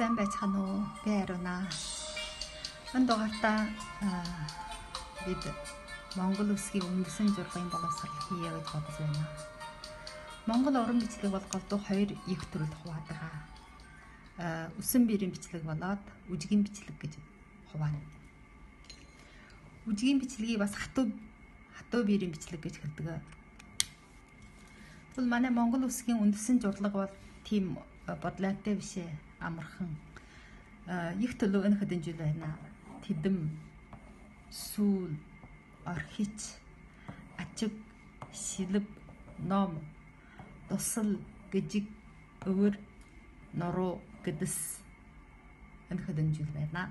сайн байцгаана уу? Би Ариуна. Энэ дугаартаа бид Монгол улсын үндэсэн зургийн боловсрол хийе гэж бодож байна. Монгол уран бичлэг бол голдуу хоёр их төрөлд хуваадаг. Үсэн биерийн бичлэг болоод үжигийн бичлэг гэж хуваана. Үжигийн бичлэгийг бас хатуу биерийн бичлэг гэж хэлдэг. Тэгвэл манай Монгол улсын үндэсэн зурлага бол тийм бодлоотой биш ээ, амархан. Их төлөв энэ хэдэн жил байна. Тэдэм, сүүл, орхич, ачиг, шилб, ном, тусал, гжиг, өвөр, нуруу, гэдэс энэ хэдэн жил байна.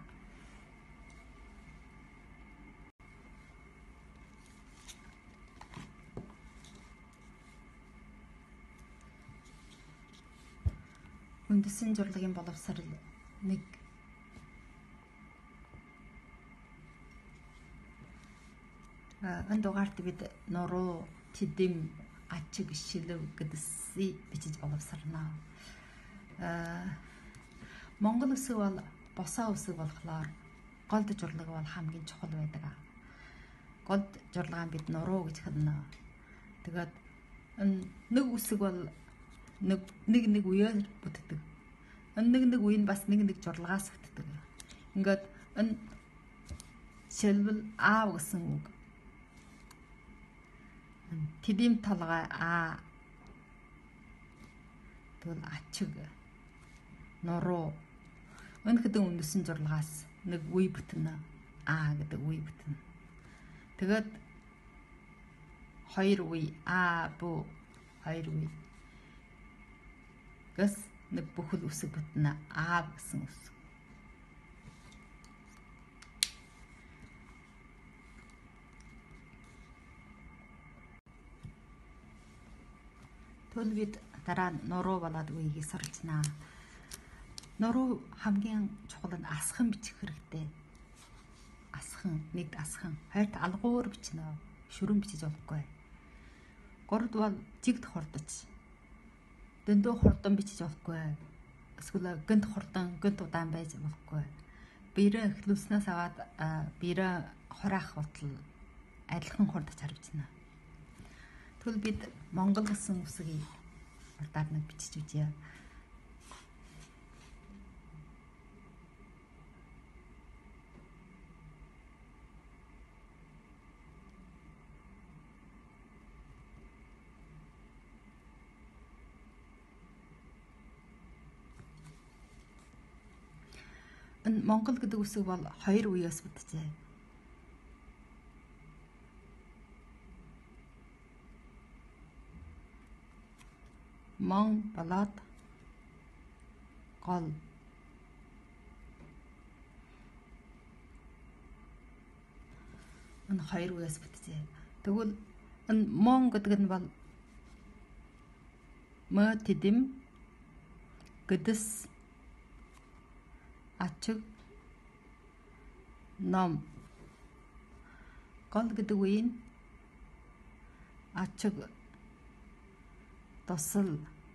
Үндэсэн зурлагын боловсрол нэг энэ дугаарт бид нуруу, тэдэм, ачиг, шилв, гэдэсийг бичиж боловсрно. Монгол үсэг бол босоо үсэг болохоор голд зурлаг бол хамгийн чухал байдаг. Голд зурлагаа бид нуруу гэж хэлнэ. Тэгээд нэг үсэг бол нэг үеэр бүтдэг. Нэг үе нь бас нэг зурлагаас бүтдэг. Ингээд энэ шилбэл аав гэсэн үг. Тэдэм толгой а. Тэгвэл ачиг, нуруу. Энэ хэдэн үндэсэн зурлагаас нэг үе бүтнэ. А гэдэг үе бүтнэ. Тэгээд хоёр үе а бу хоёр үе. Гэс нэг бүхэл үсэг бүтнэ. Аав гэсэн үсэг. Тэгвэл бид дараа нуруу болоод үеийг суралцнаа. Нуруу хамгийн чухал нь асхан бичих хэрэгтэй. Асхан, нэг асхан. Хоёрт алгуур бичнэ. Шүрэн бичиж болохгүй. Гуравд бол жигд хурдаж. Дөндөө хурдан бичиж болохгүй. Эсвэл гэнт хурдан, гэнт удаан байж болохгүй. Биерээ эхлүүлснээс аваад биерээ хураах утал адилхан хурдаж харагдана. Тэгвэл бид Монгол гэсэн үсгийг урдаар нэг бичиж үзье. Энэ Монгол гэдэг үсэг бол хоёр үеэс бүтжээ. Мон болоод гол. Энэ хоёр үеэс бүтжээ. Тэгвэл энэ мон гэдэг нь бол мо тэдэм, гэдэс, ачиг, ном. Гол гэдэг үе нь ачиг, тусал,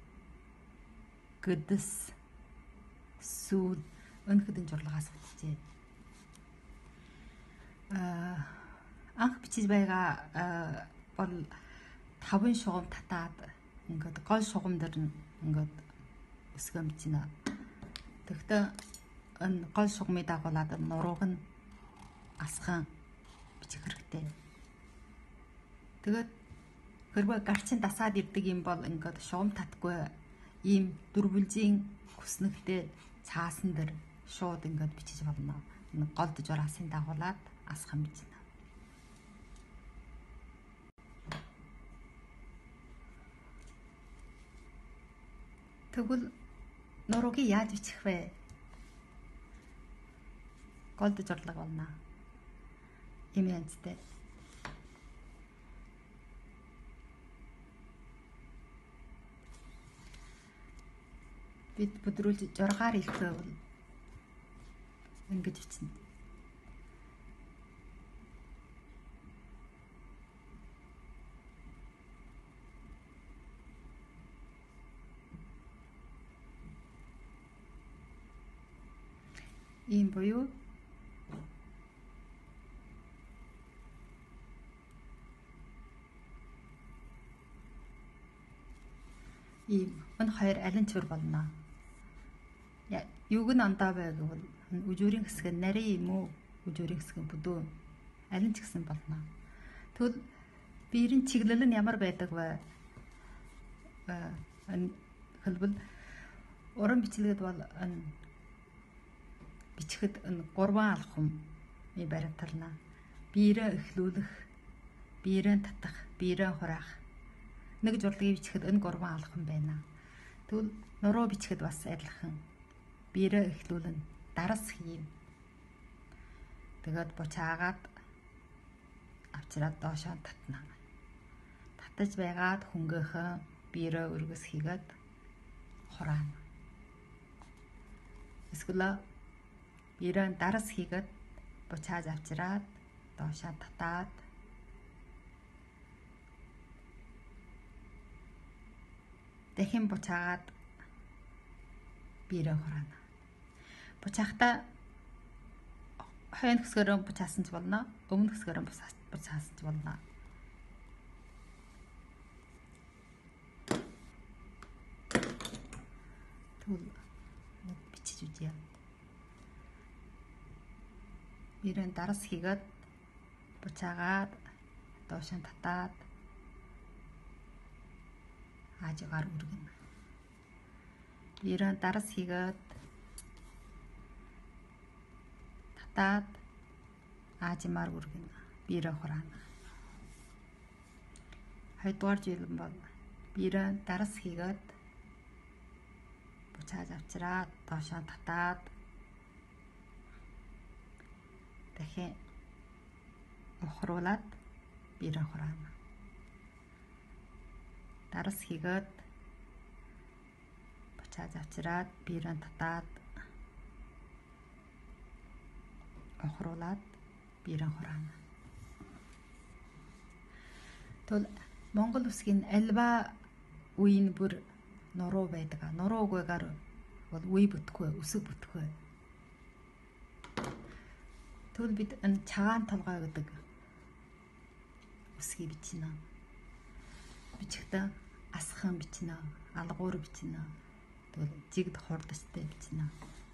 гэдэс, сүүл энэ хэдэн зурлагаас бүтжээ. Анх бичиж байгаа бол 5 шугам татаад ингээд гол шугам дээр нь ингээд өсгөө бичнэ. Тэгэхдээ энэ гол шугамыг дагуулад нурууг нь асхан бичих хэрэгтэй. Тэгээд хэрвээ гарчин дасаад ирдэг юм бол ингээд шугам татгүй ийм дөрвөлжийн хүснэгтэй цаасан дээр шууд ингээд бичиж болно. Голд жураасын дагуулад асхан бичнэ. Тэгвэл нуруугийг яаж бичих вэ? Голд зурлаг болно. Ийм янзтай. Бид бүдрүүлж жургаар илгээвэл ингэж бичнэ. ийм буюу ийм энэ хоёр аль нь ч болно. Юуг нь ондоо вэ гэвэл үжүүрийн хэсэг нь нарийн юм уу, үжүүрийн хэсэг нь бүдүүн аль нь ч гэсэн болно. Тэгвэл биерийн чиглэл нь ямар байдаг вэ? Хэлбэл уран бичлэгт бол бичихэд 3 алхам баримтална. Биерээ эхлүүлэх, биерээ татах, биерээ хураах. Нэг зурлагийг бичихэд 3 алхам байна. Тэгвэл нуруу бичихэд бас адилхан. Биерээ эхлүүлнэ, дарас хийн. Тэгээд буцаагаад авчираад доошоо татна. Татаж байгаад хөнгөөхөн биерээ өргөс хийгээд хураана. Эсвэл биерээ дарас хийгээд буцааж авчираад доошоо татаад дахин буцаагаад биерээ хураана. Буцаахтаа хойно хэсгээрээ буцаасан ч болно, өмнө хэсгээрээ буцаасан ч болно. Тэгвэл бичиж үзье. Биерээ дарас хийгээд буцаагаад доошоо татаад аажгаар өргөнө. Биерээ дарас хийгээд татаад аажмаар өргөнө. Биерээ хураана. Хоёрдугаар жил бол биерээ дарас хийгээд буцааж авчираад доошоо татаад дахин ухруулад биерээ хураана. Дарас хийгээд буцааж авчираад биерээ татаад ухруулад биерээ хураана. Тэгвэл Монгол үсгийн альва үеийн бүр нуруу байдаг. Нуруу үгээр бол үе бүтггүй, үсэг бүтггүй. Тэгвэл бид энэ цагаан толгой гэдэг үсгийг бичнэ. Бичихдээ асхан бичнэ, алгуур бичнэ. Тэгвэл жигд хурдастай бичнэ.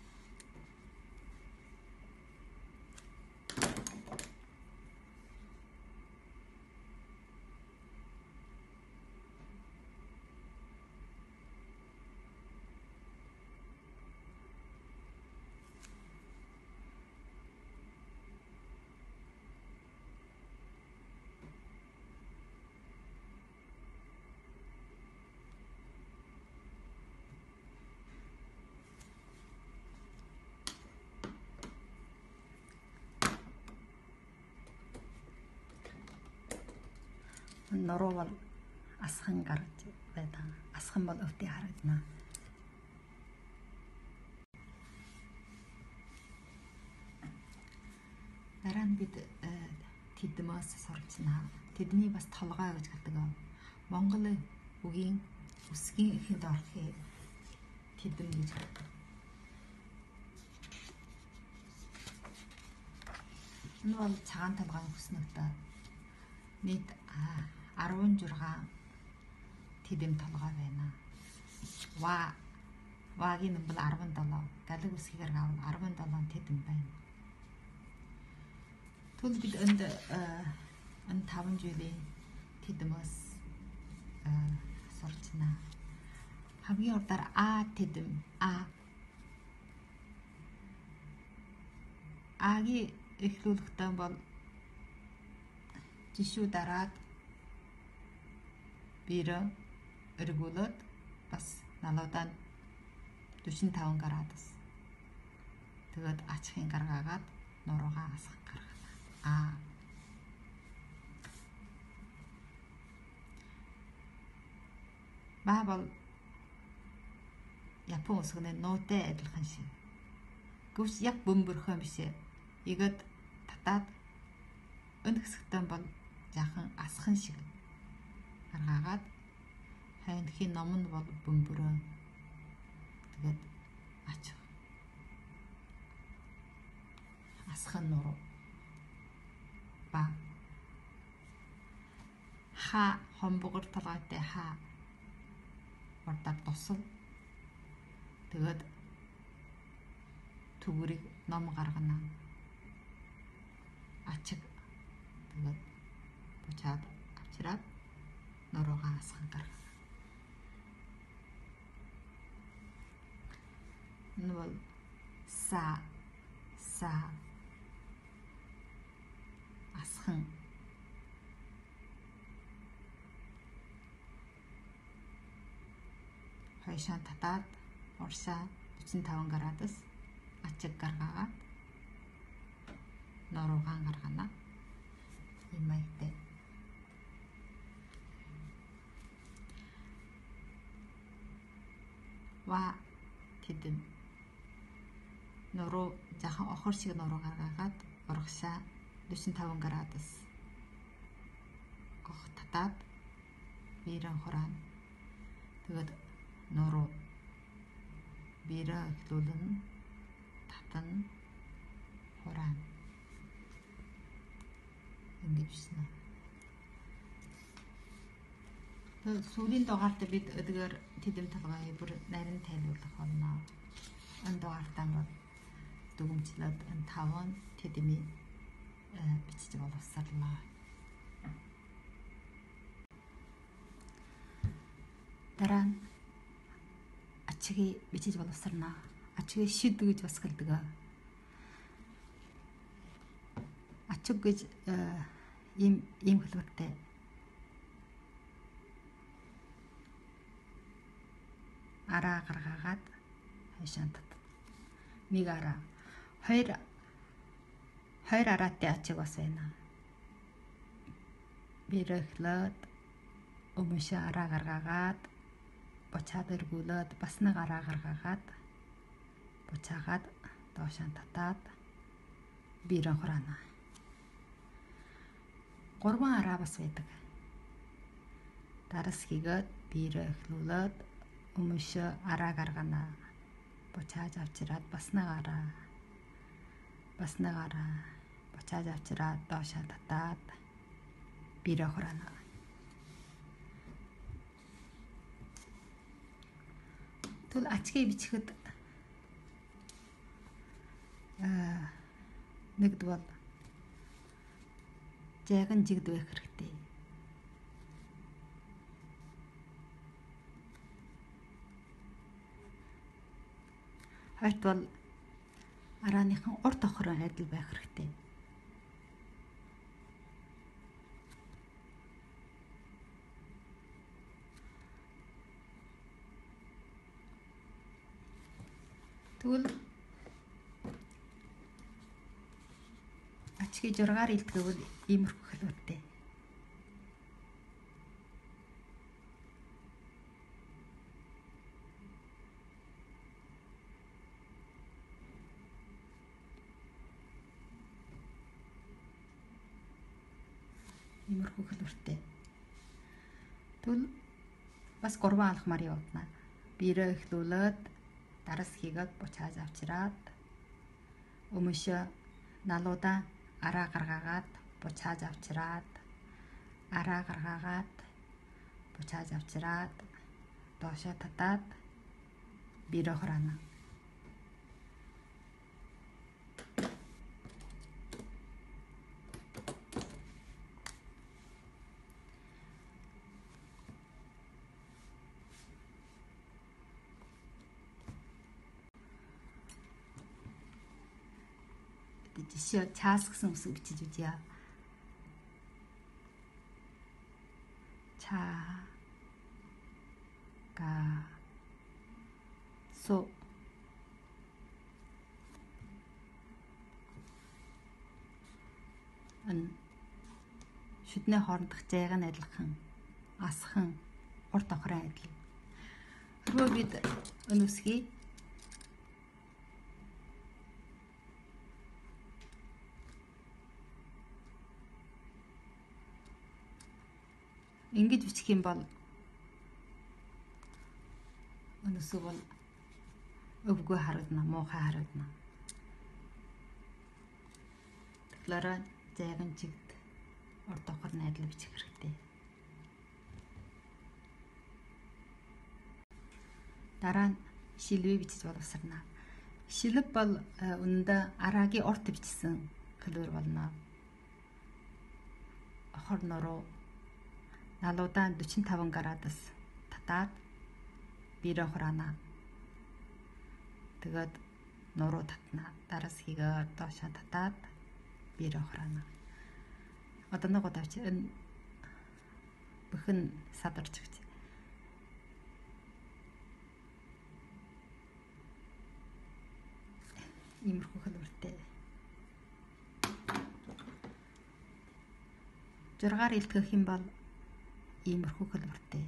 Нуруу бол асхан гарч байдаг. Асхан бол өвдөө харагдана. Дараа нь бид тэдмээс сурчна. Тэдний бас толгой гэж гэдэг. Монгол үгийн үсгийн эхэнд орохыг тэдэм гэж гэдэг. Энэ бол цагаан толгойн хүснэгтэй нийт 16 тэдэм толгой байна. Вагийн нэмбэл 17, галиг үсгээр гавал 17 тэдэм байна. Тэгвэл бид энэ 5 жилийн тэдмээс сурчна. Хамгийн урдаар А тэдэм Агийн эхлүүлэхдээ бол жишүү дараад биерээ эргүүлээд бас налуудаа 45 градус. Тэгээд ачхын гаргаагаад нуруугаа асах гаргана. Ба бол Япон үсгний нуутай адилхан шиг. Гэвч яг бөмбөрхөн биш. Игээд татаад энэ хэсэгтэн бол жаахан асхан шиг гаргаагаад хойнхийн ном нь бол бөмбөрөө тэгээд ачих. асхан нуруу ба ха хомбогор толгойтой ха урдаар тусал тэгээд түгүрийг ном гаргана ачиг тэгээд бучаад авчираад нуруугаа асхан гаргана. Энэ бол са асхан хойшоо татаад уршаа 45 градус ачиг гаргаагаад нуруугаа гаргана. Ийм маягтай. Ва тэдэм нуруу жаахан охор шиг нуруу гаргаагаад урагшаа 45 градус гох татаад биерэн хураана. Тэгээд нуруу биерээ эхлүүлэн татан хураана. Ингэж байна. Сүүлийн дугаартаа бид өдгөр тэдэм толгойн бүр нарийн тайлбарлах болно. Энэ дугаартаа бол дүгмжлээд энэ 5 тэдмийн бичиж боловсрлоо. Дараа нь ачгийг бичиж боловсрнаа. Ачгийг шид гэж бас хэлдэг. Ачиг гэж ийм хэлбэртэй. Араа гаргаагаад хашаан татдаг. Нэг араа. Хоёр араатай ачиг бас байна. Бирэхлээд өмнөшөө араа гаргаагаад бочаад эргүүлээд бас нэг араа гаргаагаад бочаагаад доошоо татаад биерэн хураана. 3 араа бас байдаг. Дарас хийгээд биерээ эхлүүлээд өмнөшөө араа гаргана. Бочааж авчираад бас нэг араа бочааж авчираад доошоо татаад биерээ хураана. Тэгвэл ачгийг бичихэд нэгд бол жайган жигд байх хэрэгтэй. Хоёрт бол арааныхан урт охрон адил байх хэрэгтэй. Тэгвэл ачгийг 6-аар илтгэвэл иймэрхүү хэлбэртэй. Иймэрхүү хэлбэртэй. Тэгвэл бас 3 алхмаар явуулна. Биерээ эхлүүлээд дарас хийгээд бочааж авчираад өмнөшөө налуудаа араа гаргаагаад бочааж авчираад араа гаргаагаад бочааж авчираад доошоо татаад биерээ хураана. Жишээ чаас гэсэн үсэг бичиж үзье. Ча га со шүдний хоорондох зайг нь адилхан, асхан, урт охрон адил. Хэрвээ бид энэ үсгийг ингэж бичих юм бол өнөөсөө бол өвгөө харагдана, муухай харагдана. талаараа зайган чигт урд давхар найдал бичих хэрэгтэй. Дараа нь шилвээ бичиж боловсарна. Шилв бол үнэндээ арагийн урт бичсэн хэлбэр болно. Хор нуруу налуудаа 45 градус татаад бирэ хураана. Тэгээд нуруу татна. Дараас хийгээ доошоо татаад бирэ хураана. Одоо нэг удаа чи энэ бүхэн садарч гэж. Иймэрхүү хэлбэртэй. 6-аар илтгэх юм бол иймэрхүү хэлбэртэй.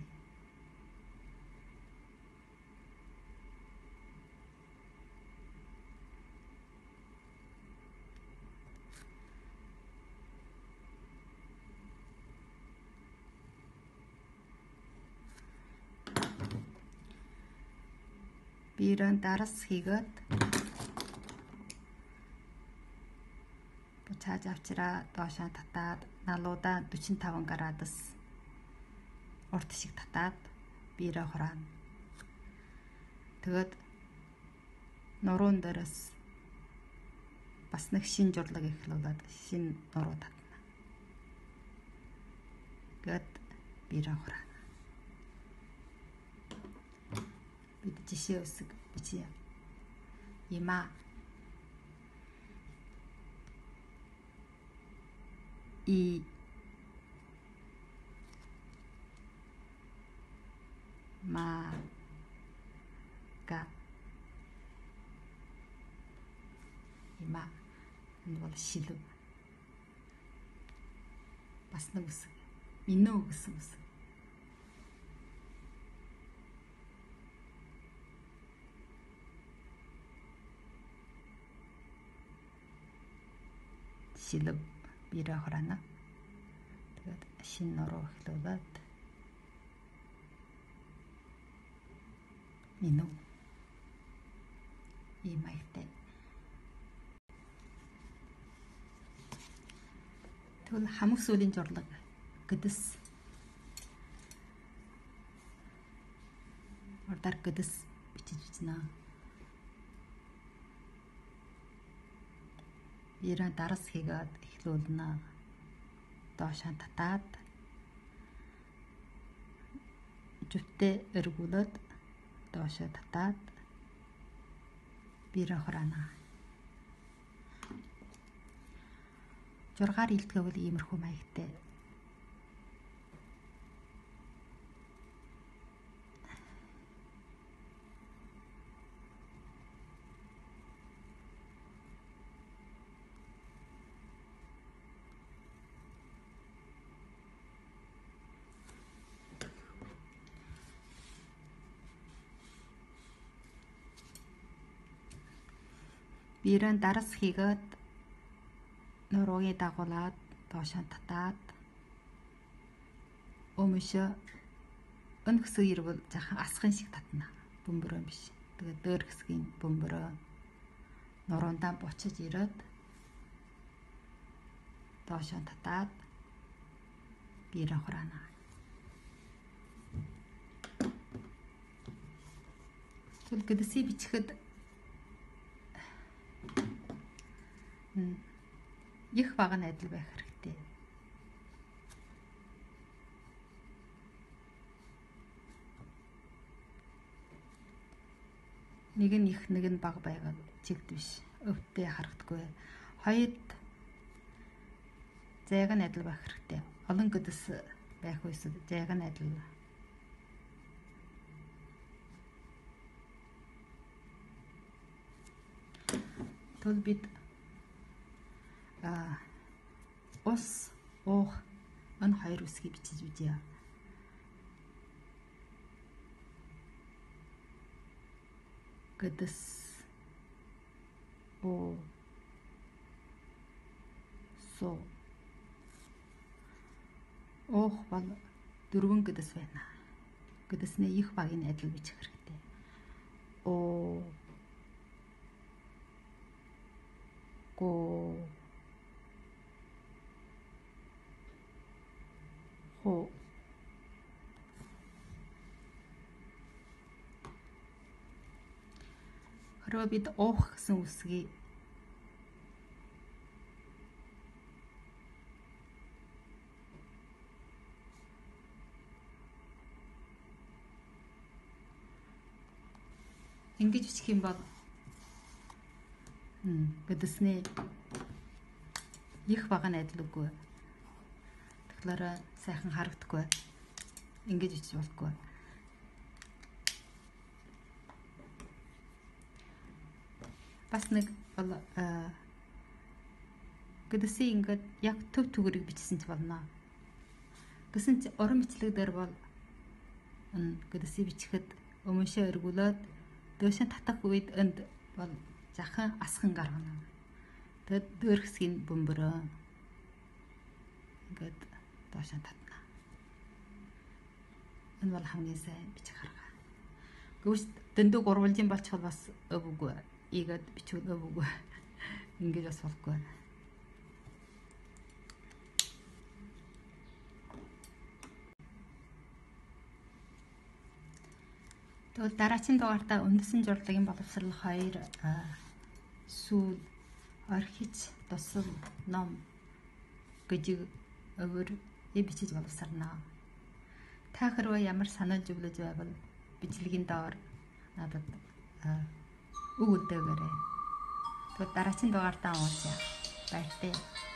Бирэн дараас хийгээд буцааж авчраа доошоо татаад налуудаа 45 градус урт шиг татаад бирэ хураана. Тэгээд нуруун дээрээс бас нэг шин журлаг эхлүүлээд шин нуруу татна. Гэт бирэ хураана. Бид жишээ үсэг бичье. Има и ма га има энэ бол шилв. Бас нэг үсэг. Минөө гэсэн үсэг. Шилв бирэ хураана. Тэгээд шин нуруу эхлүүлээд минөө имайтай. Тэгвэл хамаг сүлийн журлаг гэдэс ордаар гэдэс бичиж бичнэ. Бирэ дараас хийгээд эхлүүлнэ. Доошоо татаад жүттэй эргүүлээд доошоо татаад бирэ хураана. 6-аар илтгэвэл иймэрхүү маягтай. Бирэн дараас хийгээд нуруугийн дагуулад доошоо татаад өмшө өн хэсэг ирвэл жахан асхын шиг татна. Бөмбөрөө биш. Тэгээд дээр хэсгийн бөмбөрөө нуруундаа буцаж ирээд доошоо татаад бирэ хураана. Тэгвэл гэдэсийг бичихэд их бага найдал байх хэрэгтэй. Нэг нь их, нэг нь бага байгаад чигд биш. Өвдөө харагдахгүй. Хоёрд зайг найдал байх хэрэгтэй. Олон гэдэс байх үесд зайг найдал. Тэгвэл бид ус, уух энэ хоёр үсгийг бичиж үзье. Гэдэс оо со уух бол 4 гэдэс байна. Гэдэснээ их багийн адил бичих хэрэгтэй. Оо го Хараа бид уух гэсэн үсгийг ингэж бичих юм бол гэдэсний их бага найдал үгүй. Тэгэхээр сайхан харагдахгүй. Ингэж бичих болохгүй. Бас нэг бол гэдэсээ ингээд яг төв түгрийг бичсэн ч болно. Гэсэн чи уран бичлэг дээр бол гэдэсээ бичихэд өмнөшөө эргүүлээд дөөшөө татах үед энд бол жахан асхан гаргана. Тэгэд дөр хэсгийн бөмбөрөө ингээд доошоо татна. Энэ бол хамгийн сайн бичих арга. Гэвч дэндүү гурвалжин болчихвол бас өвөгүй. Ийгээд бичвэл өвөгүй. Ингэж бас болохгүй. Тэгвэл дараагийн дугаартаа үндэсний зурлагын боловсрол 2 сүүл орхич тусал ном гэж өвөр бичиж боловсарнаа. Та хэрвээ ямар санал зөвлөж байвал бичлэгийн доор надад үг өгөөрэй. Тэгвэл дараагийн дугаартаа уулзъя. Баяртай.